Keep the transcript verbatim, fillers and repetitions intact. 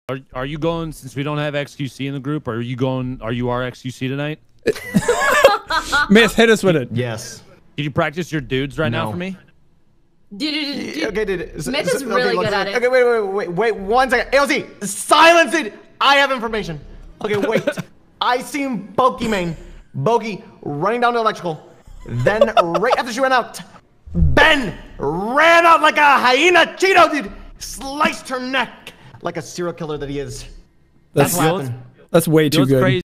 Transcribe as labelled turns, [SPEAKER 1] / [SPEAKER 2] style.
[SPEAKER 1] Are are you going, since we don't have X Q C in the group, are you going, are you our X Q C tonight?
[SPEAKER 2] Myth, hit us with it.
[SPEAKER 3] Yes.
[SPEAKER 1] Can you practice your dudes right
[SPEAKER 3] No.
[SPEAKER 1] now for me?
[SPEAKER 3] Dude, dude, okay, dude.
[SPEAKER 4] Myth is really
[SPEAKER 3] okay,
[SPEAKER 4] good at it.
[SPEAKER 3] Okay, wait, wait, wait, wait, one second. A L C, silence it. I have information. Okay, wait. I seen Pokimane, Bogey running down to electrical. Then right after she ran out, Ben ran out like a hyena Cheeto, dude. Sliced her neck like a serial killer that he is.
[SPEAKER 2] That's,
[SPEAKER 3] That's what happened.
[SPEAKER 2] that's way
[SPEAKER 1] You know
[SPEAKER 2] too
[SPEAKER 1] what's
[SPEAKER 2] good.
[SPEAKER 1] crazy?